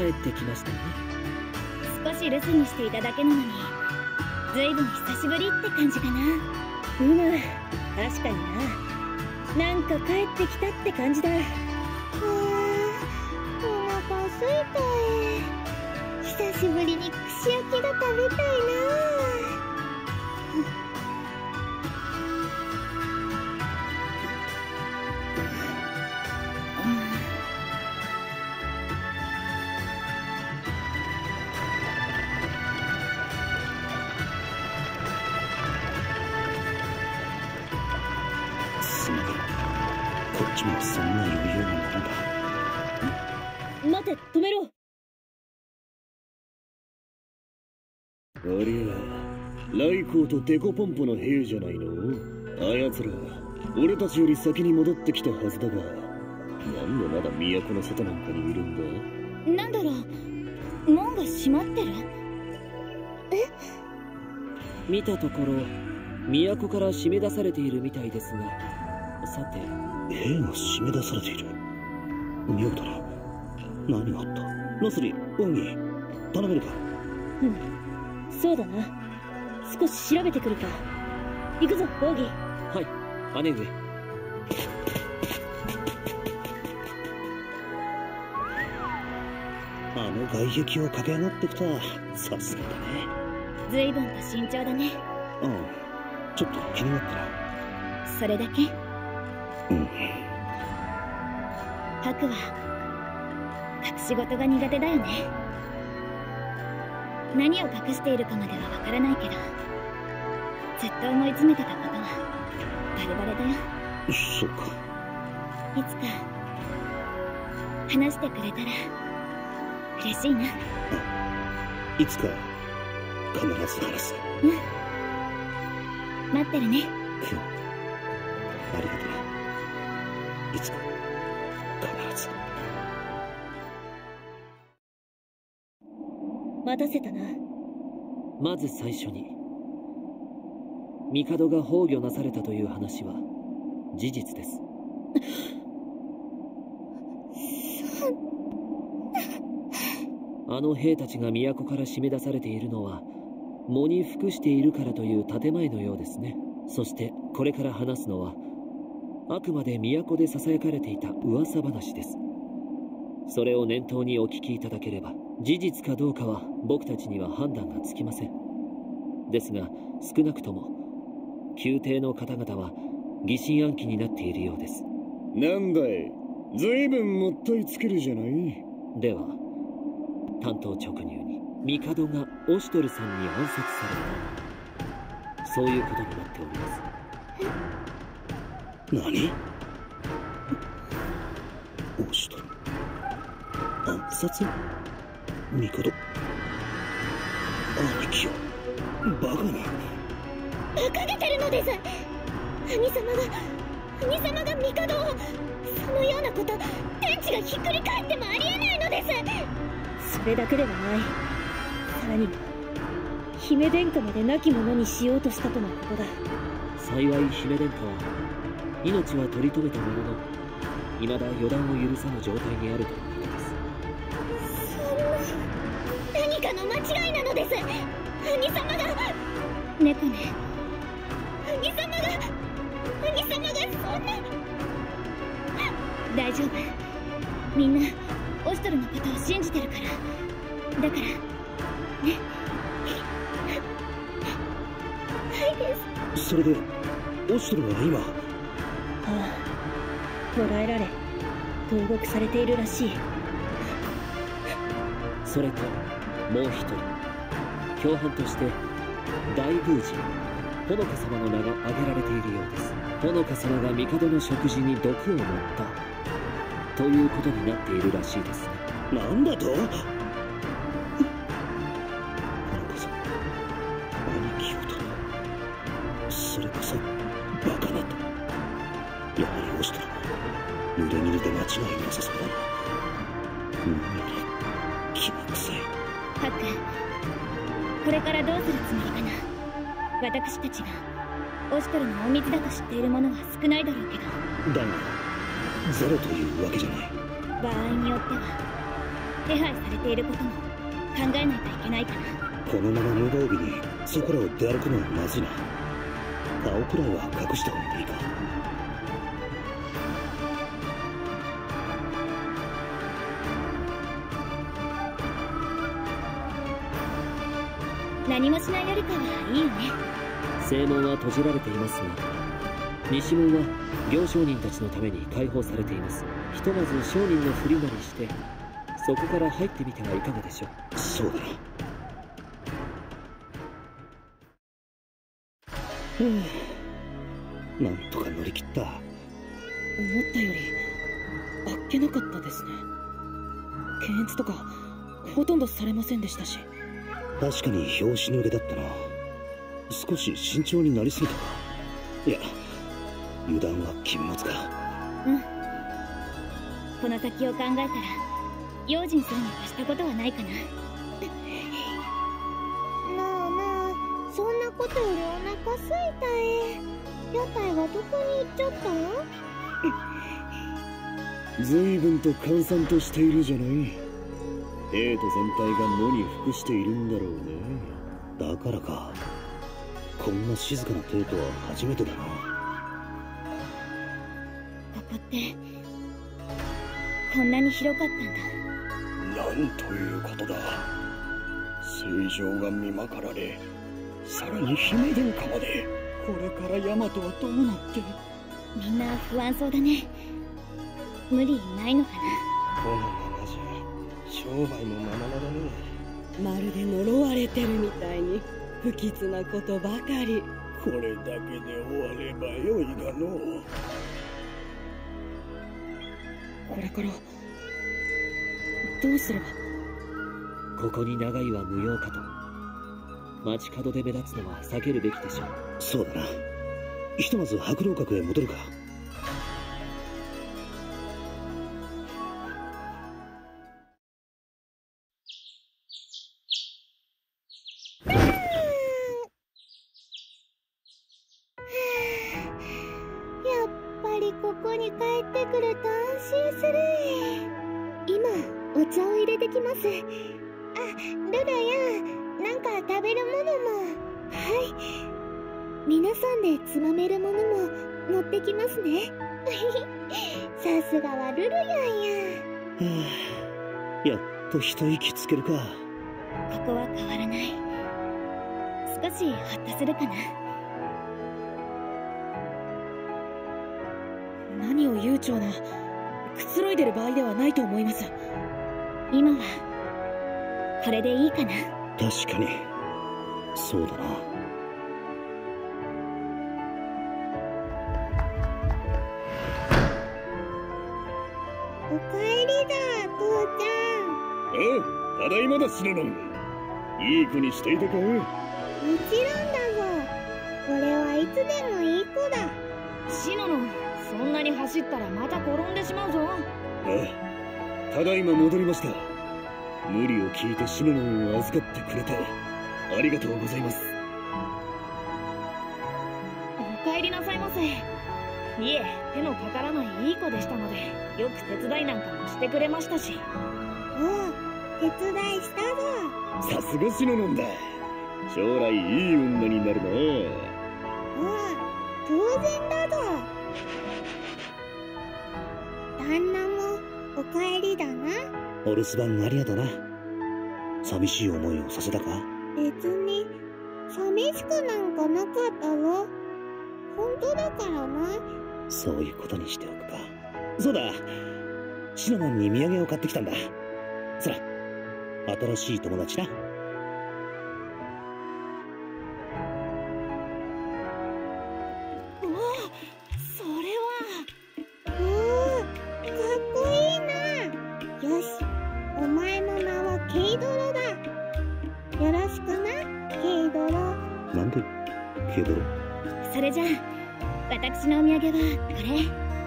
帰ってきましたね。 少し留守にしていただけなのに、ずいぶん久しぶりって感じかな。 確かにな。なんか帰ってきたって感じだ。 お腹すいた。久しぶりに串焼きが食べたいな。 すまない。こっちもそんな余裕なもんだ。 待て、止めろ。 ありゃ、ライコーとデコポンポの兵じゃないの。あやつら俺たちより先に戻ってきたはずだが、なんでまだ都の外なんかにいるんだ。 なんだろう、門が閉まってる？ 見たところ都から締め出されているみたいですが、さて、 兵が締め出されている。妙だな。何があった？ノスリ、オンギー、頼めるか？ そうだな。少し調べてくるか。行くぞ、オーギー。 はい、姉上。 あの外壁を駆け上がってきた。さすがだね。 ずいぶんと慎重だね。 うん、ちょっと気になったな。 それだけ？ハクは隠し事が苦手だよね。何を隠しているかまではわからないけど、ずっと思い詰めてたことはバレバレだよ。 そうか。 いつか話してくれたら嬉しいな。 いつか必ず話す。 待ってるね。 ありがとう。いつか必ず。 待たせたな。 まず最初に、帝が崩御なされたという話は事実です。あの兵たちが都から締め出されているのは喪に服しているからという建前のようですね。そしてこれから話すのはあくまで都で囁かれていた噂話です。それを念頭にお聞きいただければ、事実かどうかは僕たちには判断がつきません。ですが少なくとも宮廷の方々は疑心暗鬼になっているようです。 なんだい、ずいぶんもったいつけるじゃない。 では単刀直入に、帝がオシュトルさんに暗殺された、そういうことになっております。 何？オシュトル暗殺？帝？兄貴よ、バカな。 馬鹿げてるのです。兄様が帝を。そのようなこと、天地がひっくり返ってもありえないのです。 それだけではない。さらには姫殿下まで亡き者にしようとしたとのことだ。 幸い姫殿下は命は取り留めたものの、未だ予断を許さぬ状態にあるとのことです。 そんな、何かの間違いなのです。兄様が。 猫ね。 兄様がそんな。 大丈夫。みんなオシュトルのことを信じてるから。だからね。 はいです。 それでオシュトルは今？ ああ、捕らえられ投獄されているらしい。 それともう一人、共犯として大宮司ほのか様の名が挙げられているようです。ほのか様が帝の食事に毒を盛ったということになっているらしいですね。 なんだと？ほのか様、兄貴をと。それこそバカなと。やはりオシュトルは濡れ衣で間違いなさそうだな。気が臭い。 ハック、これからどうするつもりかな。私たちがオシュトルの隠密だと知っている者は少ないだろうけど。 だがゼロというわけじゃない。 場合によっては手配されていることも考えないといけないかな。 このまま無防備にそこらを出歩くのはまずいな。顔くらいは隠した方がいいか。 何もしないよりかはいいよね。 正門は閉じられていますが、西門は行商人たちのために開放されています。ひとまず商人のふりなりしてそこから入ってみてはいかがでしょう。 そうだな。なんとか乗り切った。思ったよりあっけなかったですね。検閲とかほとんどされませんでしたし。 確かに拍子抜けだったな。少し慎重になりすぎたか。いや、油断は禁物か。 うん。この先を考えたら用心するに越したことはないかな。 なあなあ、そんなことよりお腹すいた屋台はどこに行っちゃった？ 随分と閑散としているじゃない。兵と全体が野に服しているんだろうね。 だからか。こんな静かな帝都は初めてだな。 ここってこんなに広かったんだ。 なんということだ。聖城が見まかられ、さらに姫殿下まで。これから大和はどうなって。 みんな不安そうだね。無理ないのかな。 このままじゃ商売もままならねえ。 まるで呪われてるみたいに不吉なことばかり。 これだけで終わればよいがのう。 これからどうすれば。 ここに長居は無用かと。街角で目立つのは避けるべきでしょう。 そうだな。ひとまず白老閣へ戻るか。 ここに帰ってくると安心する。今お茶を入れてきます。あ、ルダやなんか食べるものも。はい、皆さんでつまめるものも持ってきますね。さすがはルルヤンや。 やっと一息つけるか。 ここは変わらない。少しホッとするかな。 何を悠長な、くつろいでる場合ではないと思います。 今はこれでいいかな。 確かにそうだな。 おかえりだ、父ちゃん。 ああ、ただいまだシナノン。いい子にしていたか。もちろんだぞ。 俺はいつでもいい子だ。 シナノン、そんなに走ったらまた転んでしまうぞ。 ああ、ただいま戻りました。無理を聞いてシナノンを預かってくれてありがとうございます。 お帰りなさいませ。いえ、手のかからないいい子でしたので、よく手伝いなんかもしてくれましたし。 おう、手伝いしたぞ。 さすがシナノンだ。将来いい女になるな。 当然だぞ。旦那もお帰りだな。 お留守番ありがとな。寂しい思いをさせたか。 別に寂しくなんかなかったぞ。本当だからな。 そういうことにしておくか。そうだ、シナモンに土産を買ってきたんだ。そら、新しい友達な。 それじゃあ私のお土産はこれ。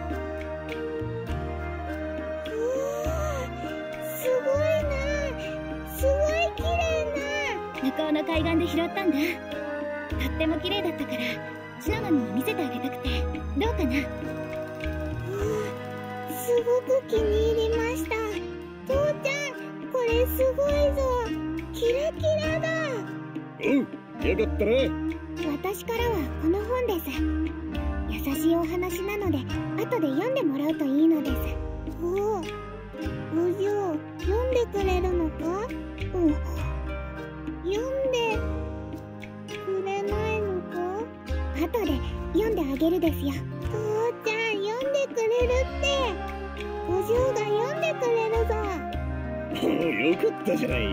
すごいな。すごい綺麗な。 向こうの海岸で拾ったんだ。とっても綺麗だったからシナモンに見せてあげたくて。どうかな。 すごく気に入りました。父ちゃん、 れすごいぞ。キラキラだ。 よかったな。 私からはこの本です。優しいお話なので後で読んでもらうといいのです。お嬢、読んでくれるのか？読んでくれないのか？後で読んであげるですよ。父ちゃん、読んでくれるって。お嬢が読んでくれるぞ。 よかったじゃない。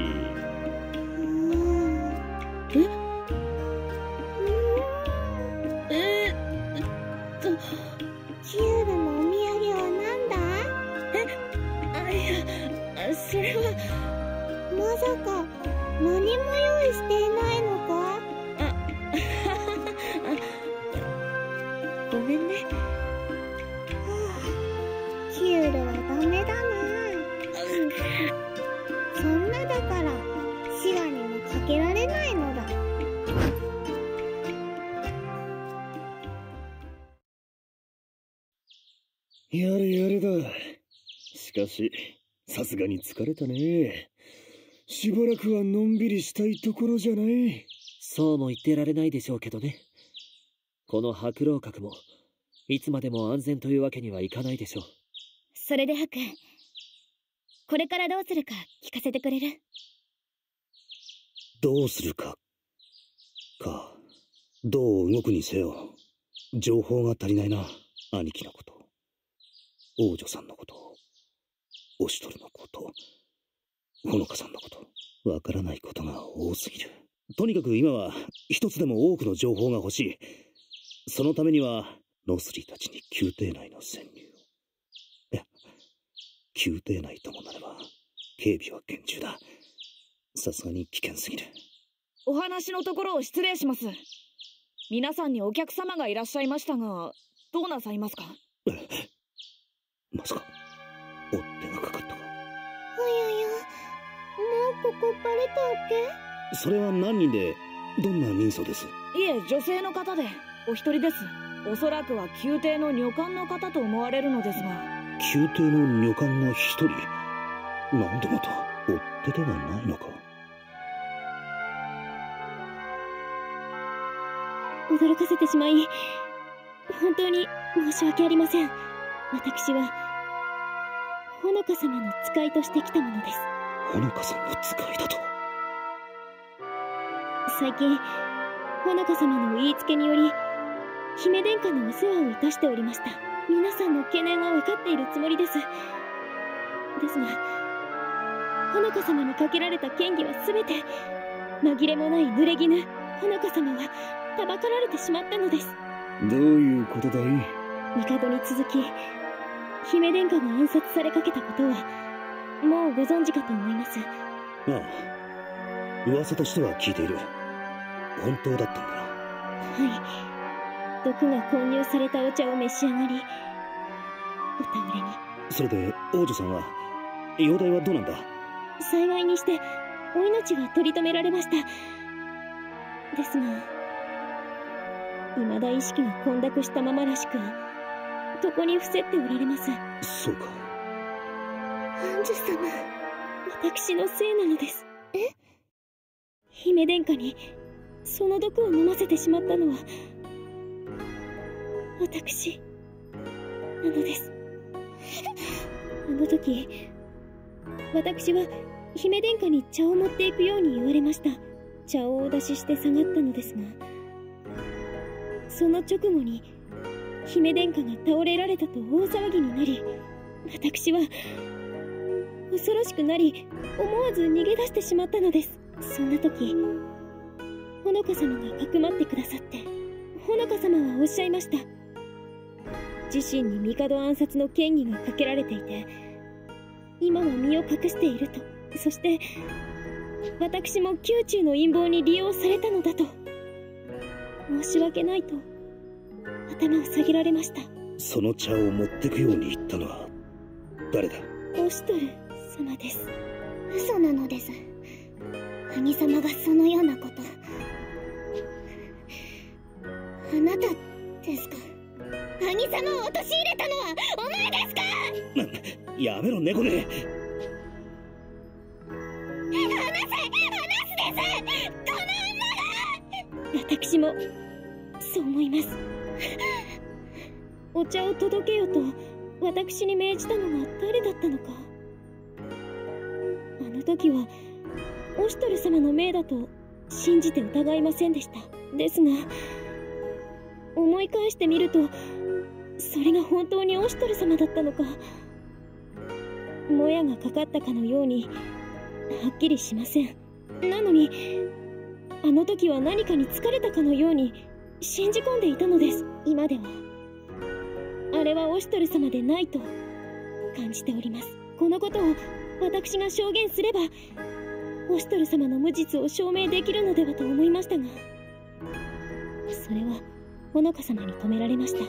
キュールのお土産はなんだ？ それはまさか何も用意していないのか？ ごめんね。 キュールはダメだな。そんなだからシワにもかけられないのだ。 やれだ。しかしさすがに疲れたね。しばらくはのんびりしたいところじゃない。 そうも言ってられないでしょうけどね。この白老閣もいつまでも安全というわけにはいかないでしょう。 それでハク、これからどうするか聞かせてくれる？ どうするかどう動くにせよ情報が足りないな。兄貴のこと、王女さんのこと、おしとるのこと、ほのかさんのこと、わからないことが多すぎる。とにかく今は一つでも多くの情報が欲しい。そのためにはノスリーたちに宮廷内の潜入を、いや宮廷内ともなれば警備は厳重だ。さすがに危険すぎる。 お話のところを失礼します。皆さんにお客様がいらっしゃいましたが、どうなさいますか？ まさか追っ手がかかったか？ もうここバレたっけ？ それは何人でどんな人相です？ いえ、女性の方でお一人です。おそらくは宮廷の女官の方と思われるのですが。 宮廷の女官が一人？なんでまた追っ手ではないのか？ 驚かせてしまい本当に申し訳ありません。私はほのか様の使いとして来たものです。 ほのかさんの使いだと？ 最近ほのか様の言いつけにより姫殿下のお世話をいたしておりました。皆さんの懸念は分かっているつもりです。ですがほのか様にかけられた嫌疑は全て紛れもない濡れ衣ほのか様はたばかられてしまったのです。 どういうことだい？ 帝に続き姫殿下が暗殺されかけたことはもうご存知かと思います。 ああ、噂としては聞いている。本当だったんだな。 はい、毒が混入されたお茶を召し上がりお倒れに。 それで王女さんは容体はどうなんだ？ 幸いにしてお命は取り留められました。ですが未だ意識が混濁したままらしく床に伏せっておられます。 そうか。 アンジュ様、 私のせいなのです。姫殿下にその毒を飲ませてしまったのは私なのです。あの時私は姫殿下に茶を持っていくように言われました。茶をお出しして下がったのですが、その直後に姫殿下が倒れられたと大騒ぎになり、私は恐ろしくなり思わず逃げ出してしまったのです。そんな時ほのか様がかくまってくださって、ほのか様はおっしゃいました。自身に帝暗殺の嫌疑がかけられていて今は身を隠していると。そして私も宮中の陰謀に利用されたのだと。申し訳ないと頭を下げられました。 その茶を持ってくように言ったのは誰だ？ オシュトル様です。 嘘なのです。兄様がそのようなこと。あなたですか？兄様を陥れたのはお前ですか？ やめろ猫ね。 私もそう思います。お茶を届けよと私に命じたのは誰だったのか。あの時はオシュトル様の命だと信じて疑いませんでした。ですが思い返してみると、それが本当にオシュトル様だったのか、もやがかかったかのようにはっきりしません。なのにあの時は何かに疲れたかのように信じ込んでいたのです。今ではあれはオシュトル様でないと感じております。このことを私が証言すればオシュトル様の無実を証明できるのではと思いましたが、それはほのか様に止められました。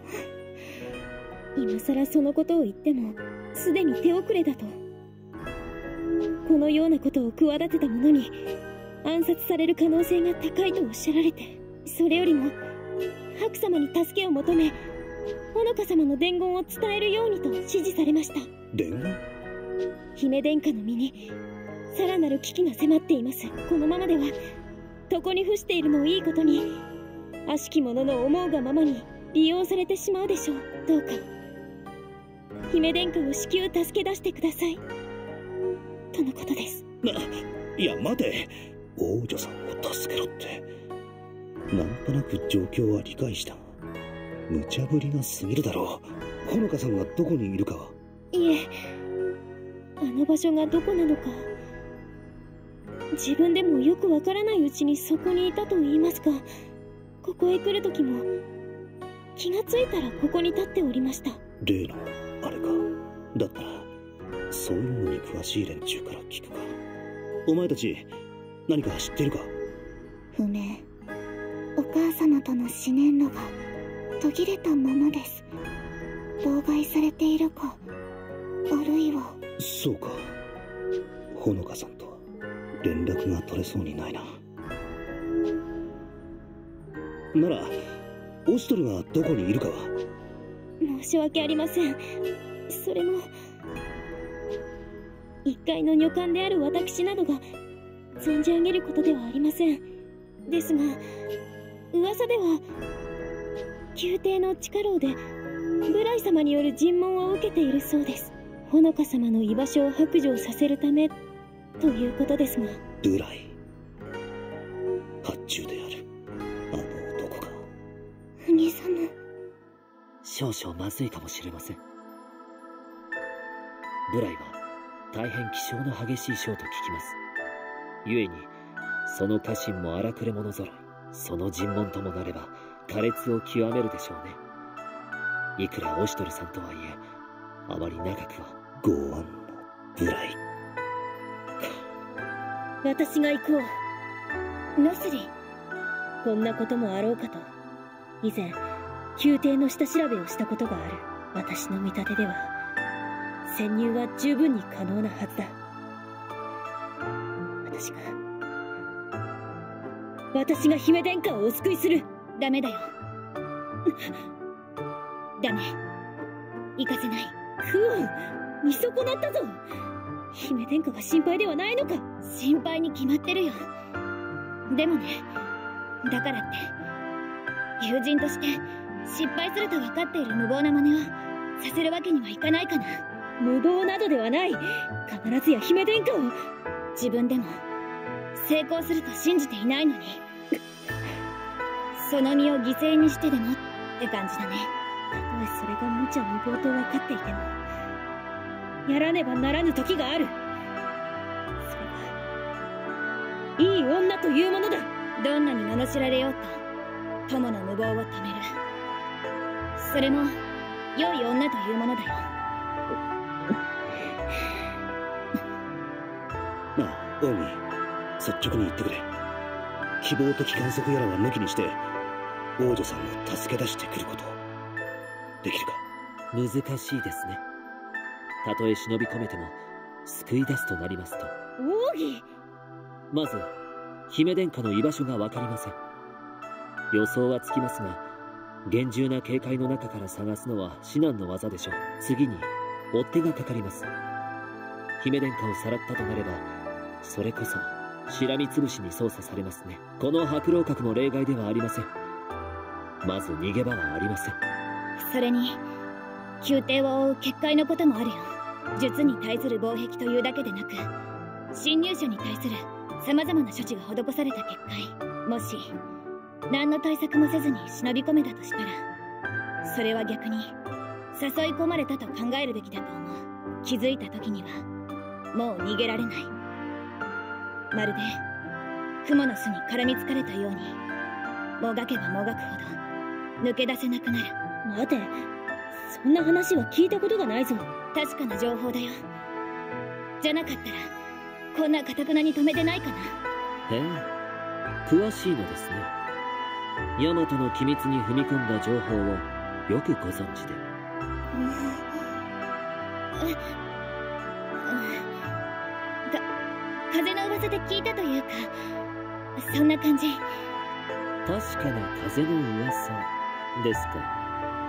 今さらそのことを言ってもすでに手遅れだと。このようなことを企てた者に暗殺される可能性が高いとおっしゃられて、それよりもハク様に助けを求めほのか様の伝言を伝えるようにと指示されました。 伝言？ 姫殿下の身にさらなる危機が迫っています。このままでは床に伏しているのをいいことに悪しき者の思うがままに利用されてしまうでしょう。どうか姫殿下を至急助け出してくださいとのことです。 いや待て、王女さんを助けろって。なんとなく状況は理解したが無茶ぶりが過ぎるだろう。ほのかさんがどこにいるかは。 いえ、あの場所がどこなのか自分でもよくわからないうちにそこにいたと言いますか、ここへ来る時も気がついたらここに立っておりました。 例のあれか。だったらそういうのに詳しい連中から聞くか。お前たち何か知ってるか？ 不明。お母様との思念路が途切れたままです。妨害されているか、あるいは。 そうか。ほのかさんとは連絡が取れそうにないな。ならオシュトルがどこにいるかは。 申し訳ありません。それも一階の女官である私などが存じ上げることではありません。ですが噂では宮廷の地下牢でブライ様による尋問を受けているそうです。ほのか様の居場所を白状させるためということですが。 ブライ、発注であるあの男か。 兄様。 少々まずいかもしれません。ブライは大変気性の激しい将と聞きます。故にその家臣も荒くれ者揃い。その尋問ともなれば苛烈を極めるでしょうね。いくらオシュトルさんとはいえあまり長くは。 剛腕のブライ。 私が行こう。ノスリ。こんなこともあろうかと以前宮廷の下調べをしたことがある。私の見立てでは潜入は十分に可能なはずだ。私が姫殿下をお救いする。ダメだよ。ダメ。行かせない。クオン、見損なったぞ。姫殿下が心配ではないのか。心配に決まってるよ。でもね、だからって友人として失敗すると分かっている無謀な真似をさせるわけにはいかないかな。無謀などではない。必ずや姫殿下を。自分でも成功すると信じていないのにその身を犠牲にしてでもって感じだね。たとえそれが無茶無謀と分かっていてもやらねばならぬ時がある。それはいい女というものだ。どんなに罵られようと友の無謀を止める。それも良い女というものだよ。 なあ、オウミ、率直に言ってくれ。希望的観測やらは抜きにして王女さんを助け出してくることできるか。 難しいですね。たとえ忍び込めても救い出すとなりますと、 奥義。 まず姫殿下の居場所が分かりません。予想はつきますが厳重な警戒の中から探すのは至難の業でしょう。次に追っ手がかかります。姫殿下をさらったとなればそれこそしらみつぶしに操作されますね。この白狼閣も例外ではありません。まず逃げ場はありません。 それに宮廷を覆う結界のこともあるよ。術に対する防壁というだけでなく、侵入者に対する様々な処置が施された結界。もし何の対策もせずに忍び込めたとしたら、それは逆に誘い込まれたと考えるべきだと思う。気づいた時にはもう逃げられない。まるで蜘蛛の巣に絡みつかれたように、もがけばもがくほど抜け出せなくなる。 待て、そんな話は聞いたことがないぞ。 確かな情報だよ。じゃなかったらこんな頑なに止めてないかな。 へえ、詳しいのですね。ヤマトの機密に踏み込んだ情報をよくご存知で。 風の噂で聞いたというか、そんな感じ。 確かな風の噂ですか。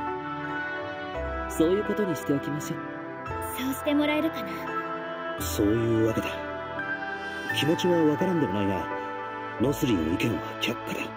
そういうことにしておきましょう。 そうしてもらえるかな。 そういうわけだ。気持ちはわからんでもないが、ノスリーの意見は却下だ。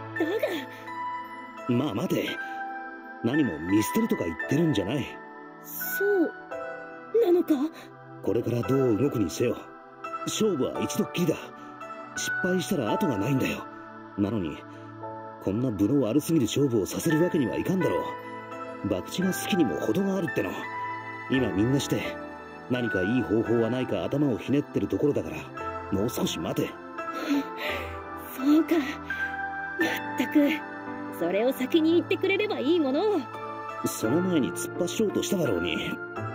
だが、 まあ待て、何も見捨てるとか言ってるんじゃない。 そうなのか。 これからどう動くにせよ、勝負は一度っきりだ。失敗したら後がないんだよ。なのにこんな分の悪すぎる勝負をさせるわけにはいかんだろう。博打が好きにも程があるっての。今みんなして何かいい方法はないか頭をひねってるところだから、もう少し待て。 そうか。まったく、それを先に言ってくれればいいものを。 その前に突っ走ろうとしただろうに。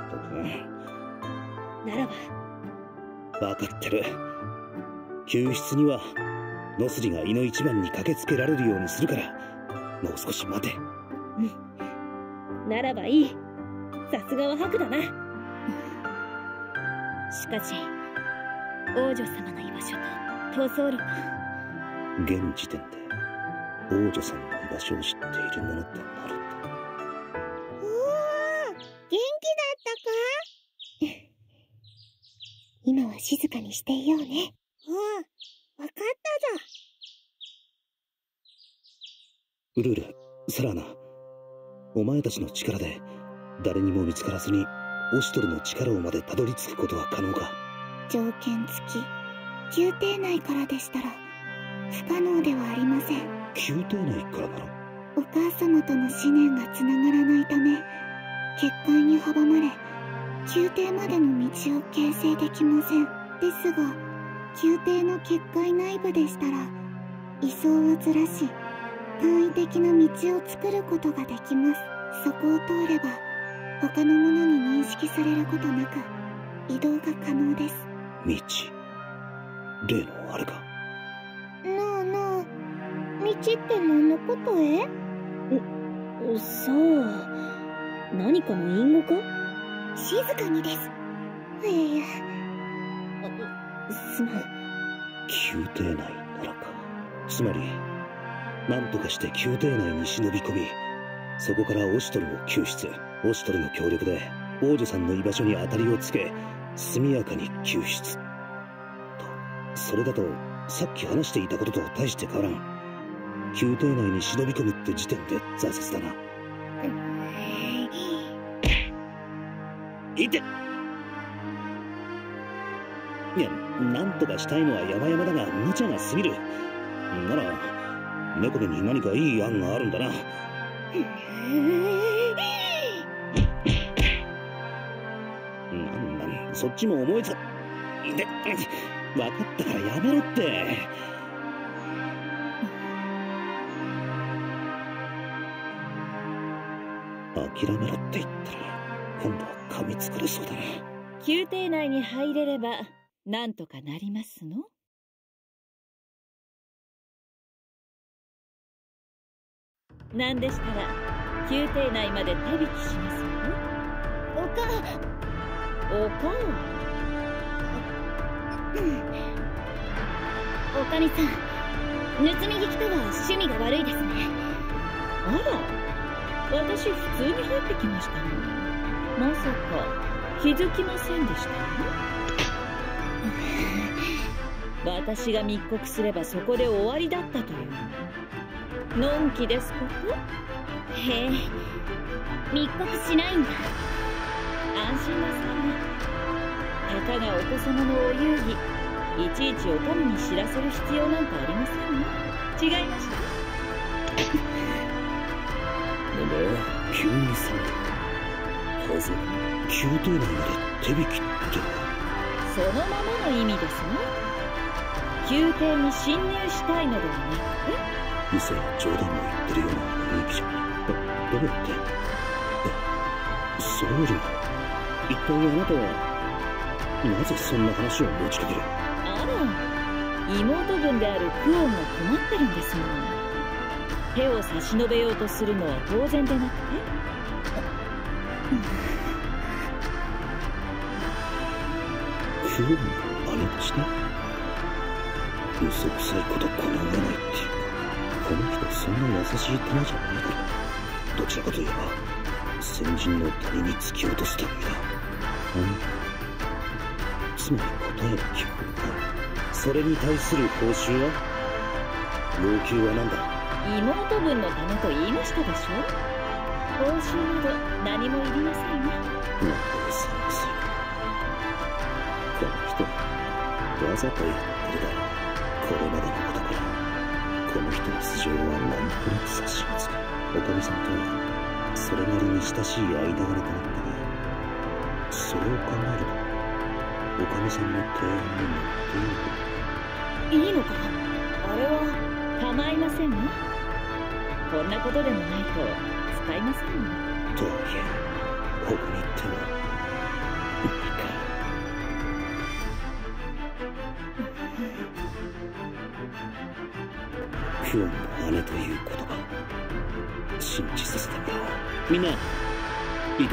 ならば分かってる。救出にはノスリが胃の一番に駆けつけられるようにするから、もう少し待て。 ならばいい。さすがは白だな。 しかし王女様の居場所と逃走路は、 現時点で王女さんの居場所を知っているものとなると。 おお、元気だったか？今は静かにしていようね。わかったぞ。 ウルール、サラーナ、お前たちの力で誰にも見つからずにオシュトルの力をまでたどり着くことは可能か？ 条件付き。宮廷内からでしたら不可能ではありません。 宮廷内からなら？ お母様との思念がつながらないため、結界に阻まれ宮廷までの道を形成できません。ですが宮廷の結界内部でしたら位相をずらし簡易的な道を作ることができます。そこを通れば他の者に認識されることなく移動が可能です。 道、例のあれか？ なあなあ、道って何のことへ？ さあ、何かの隠語か？ 静かにです。 すまん。 宮廷内ならか。つまり何とかして宮廷内に忍び込み、そこからオシュトルを救出。オシュトルの協力で王女さんの居場所に当たりをつけ、速やかに救出と。それだとさっき話していたことと大して変わらん。宮廷内に忍び込むって時点で挫折だな。いて！いや、なんとかしたいのは山々だが無茶が過ぎる。なら猫目に何かいい案があるんだな。なんそっちも思いつか。で、分かったからやめろって。諦めろって言ったら今度は噛みつかれそうだな。 宮廷内に入れればなんとかなりますの。なんでしたら宮廷内まで手引きしますの。 おかおかみさん、盗み聞きとは趣味が悪いですね。 あら、私普通に入ってきましたのに、まさか気づきませんでしたよ。 私が密告すればそこで終わりだったという。のんきですこと？ へえ、密告しないんだ。 安心なさいな。たかがお子様のお遊戯、いちいちお上に知らせる必要なんかありませんよ。違いました？ なんだ、急にさ、はず、 宮廷内まで手引きって。 そのままの意味ですね。宮廷に侵入したいのではなく、 嘘や冗談を言ってるような雰囲気じゃ。どうやって？そうよりも、一体あなたは、なぜそんな話を持ちかける？ あら、妹分であるクオンが困ってるんですもの。手を差し伸べようとするのは当然でなくて。 クオンの姉として？嘘くさいことこの上ないっていうか、この人そんな優しい玉じゃないだろう。どちらかといえば先人の谷に突き落とすためだ。つまり答えは聞く。それに対する報酬は？要求は何だ？ 妹分のためと言いましたでしょ。報酬など何もいりませんね。 なんでうさんくさい。この人わざとやってるだろう。これまでのことからこの人の素性はなんとなく察しがつく。おかみさんとはそれなりに親しい間柄となったが、それを考えるとおかみさんの提案に乗っている。 いいのか？あれは構いませんわ。こんなことでもないと使いませんよ。 とはいえ、ここに行ってもないか。クオンの姉という言葉、信じさせてもらおう。みんな、いいか？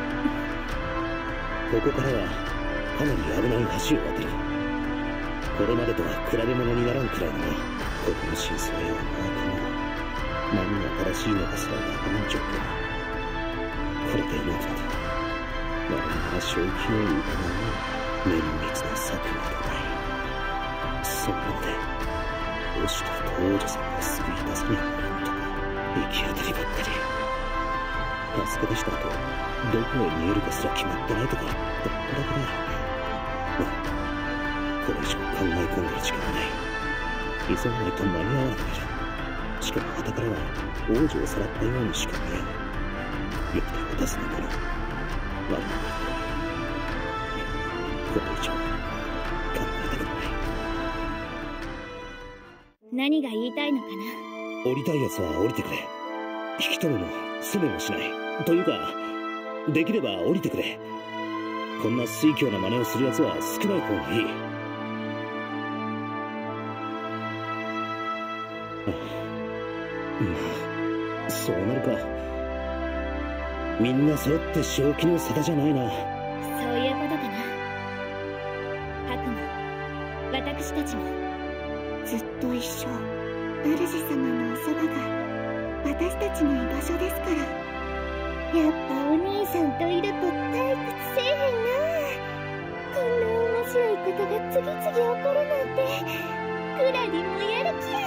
ここからはかなり危ない橋を渡る。これまでとは比べ物にならんくらいのな。ここの真相やマークも何が正しいのかすらわからん状況だ。これで妹だと我々が正気を疑う綿密な策などない。そんなのでオシュトルと王女さんを救い出さにゃなんとか行き当たりばったり。助け出した後どこへ逃げるかすら決まってないとかどこだけだ。まあこれ以上考え込んでる時間はない。急がないと間に合わなくなる。しかも傍からは王女をさらったようにしか見えん。よく手を出すのもの悪い。これ以上考えたくない。 何が言いたいのかな？ 降りたい奴は降りてくれ。引き止めも責めもしない。というかできれば降りてくれ。こんな酔狂な真似をする奴は少ない方がいい。まあそうなるか。みんな揃って正気の沙汰じゃないな。 そういうことかな。ハクも私たちもずっと一緒。主様のおそばが私たちの居場所ですから。やっぱお兄さんといると退屈せえへんな。こんな面白いことが次々起こるなんてクラリもやる気や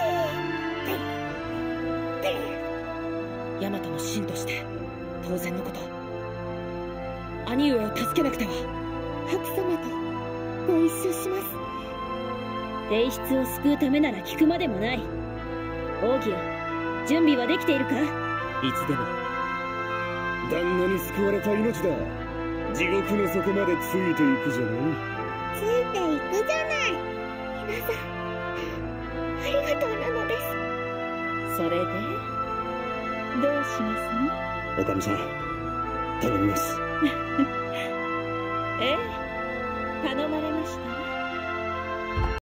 ヤマトの臣として当然のこと。兄上を助けなくては。 ハク様とご一緒します。 帝室を救うためなら聞くまでもない。オーギラ、準備はできているか？ いつでも。 旦那に救われた命だ。地獄の底までついていくじゃない。 ついていくじゃない。皆さんありがとうなのです。 それでどうしますの？ おかみさん頼みます。 ええ、頼まれましたわ。